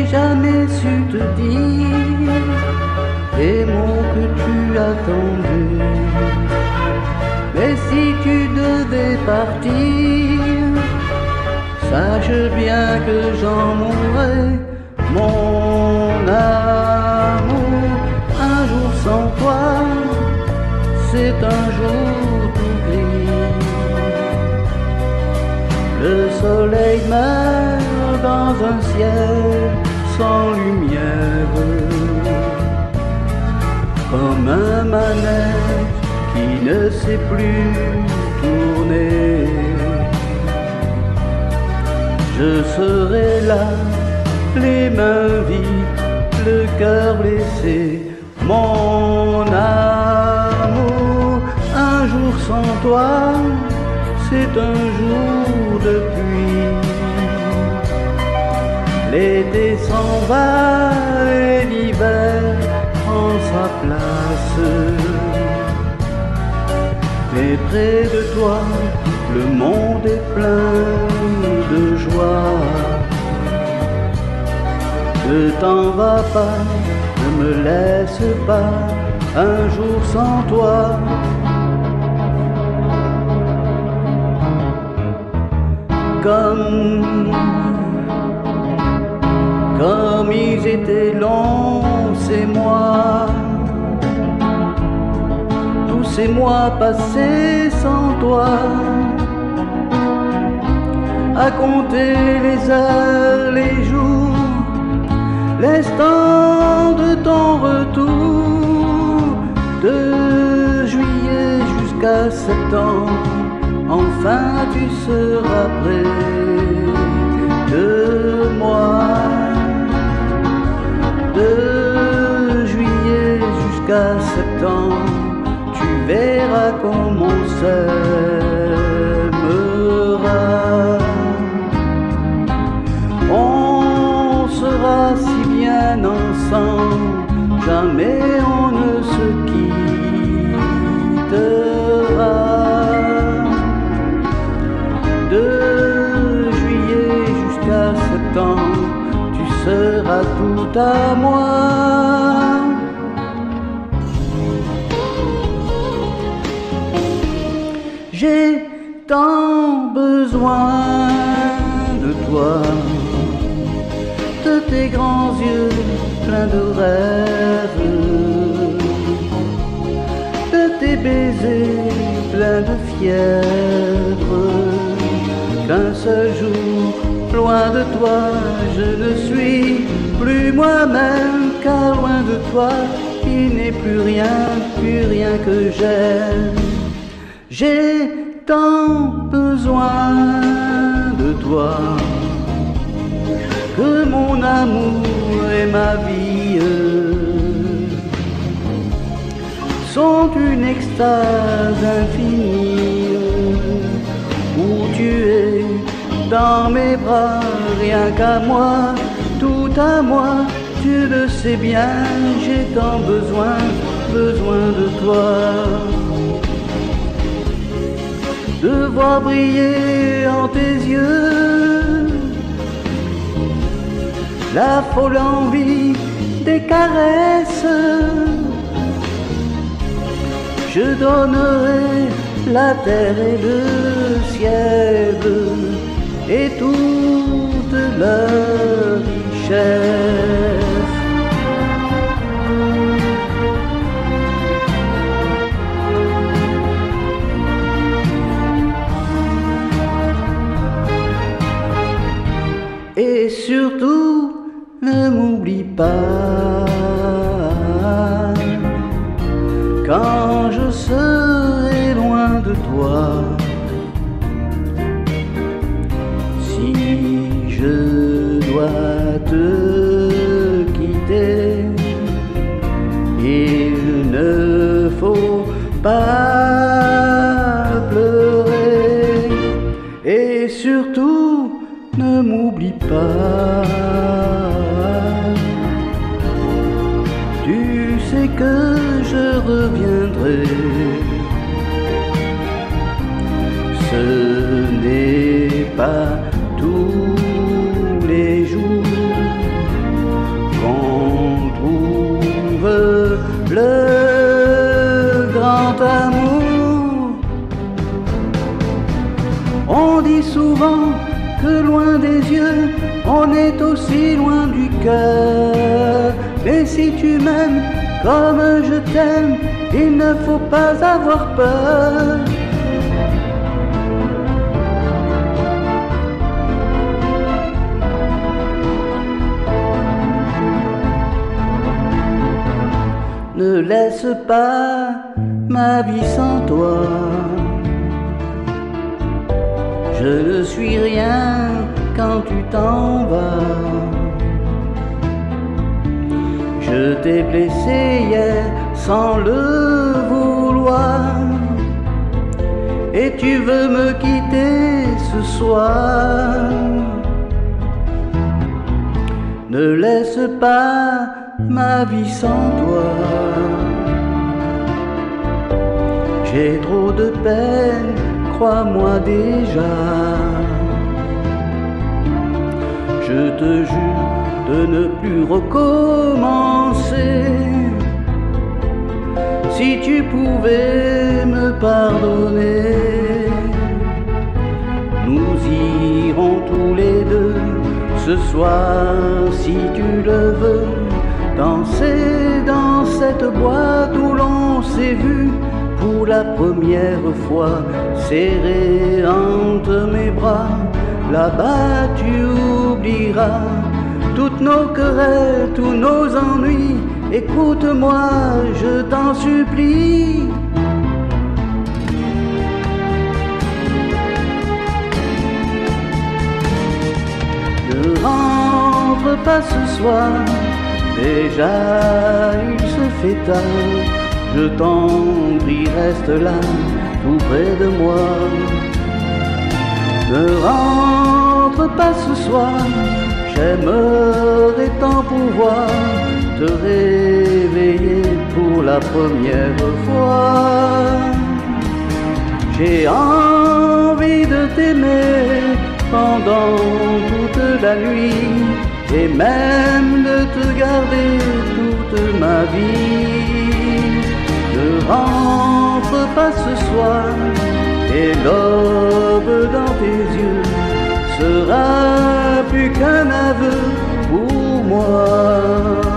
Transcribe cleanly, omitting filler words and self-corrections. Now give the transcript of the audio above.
jamais su te dire les mots que tu attendais. Mais si tu devais partir, sache bien que j'en mourrai, mon amour. Un jour sans toi, c'est un jour tout gris. Le soleil meurt dans un ciel sans lumière, comme un manège qui ne sait plus tourner. Je serai là, les mains vides, le cœur blessé, mon amour. Un jour sans toi, c'est un jour de pluie. L'été s'en va et l'hiver prend sa place. Mais près de toi, le monde est plein de joie. Ne t'en va pas, ne me laisse pas un jour sans toi. Comme ils étaient longs ces mois, tous ces mois passés sans toi, à compter les heures, les jours, l'instant de ton retour, de juillet jusqu'à septembre, enfin tu seras près de moi. De juillet jusqu'à septembre, tu verras comme on s'aimera. On sera si bien ensemble, jamais on ne se quittera. De juillet jusqu'à septembre, tu seras tout à moi. J'ai tant besoin de toi, de tes grands yeux pleins de rêves, de tes baisers pleins de fièvre. Qu'un seul jour, loin de toi, je ne suis plus moi-même, car loin de toi, il n'est plus rien que j'aime. J'ai tant besoin de toi, que mon amour et ma vie sont une extase infinie, où tu es dans mes bras, rien qu'à moi, tout à moi. Tu le sais bien, j'ai tant besoin de toi. De voir briller en tes yeux la folle envie des caresses. Je donnerai la terre et le ciel et toute leur richesse. Et surtout, ne m'oublie pas quand je serai loin de toi. Si je dois te quitter, il ne faut pas pleurer. Et surtout, ne m'oublie pas. Tu sais que je reviendrai. Ce n'est pas tous les jours, souvent que loin des yeux, on est aussi loin du cœur. Mais si tu m'aimes comme je t'aime, il ne faut pas avoir peur. Ne laisse pas ma vie sans toi. Je ne suis rien quand tu t'en vas. Je t'ai blessé hier sans le vouloir, et tu veux me quitter ce soir. Ne laisse pas ma vie sans toi. J'ai trop de peine, crois-moi déjà. Je te jure de ne plus recommencer. Si tu pouvais me pardonner, nous irons tous les deux ce soir, si tu le veux, danser dans cette boîte où l'on s'est vu pour la première fois, serré entre mes bras. Là-bas tu oublieras toutes nos querelles, tous nos ennuis. Écoute-moi, je t'en supplie. Ne rentre pas ce soir, déjà il se fait tard. Je t'en prie, reste là, tout près de moi. Ne rentre pas ce soir, j'aimerais tant pouvoir te réveiller pour la première fois. J'ai envie de t'aimer pendant toute la nuit, et même de te garder toute ma vie. Ne rentre pas ce soir, et l'aube dans tes yeux sera plus qu'un aveu pour moi.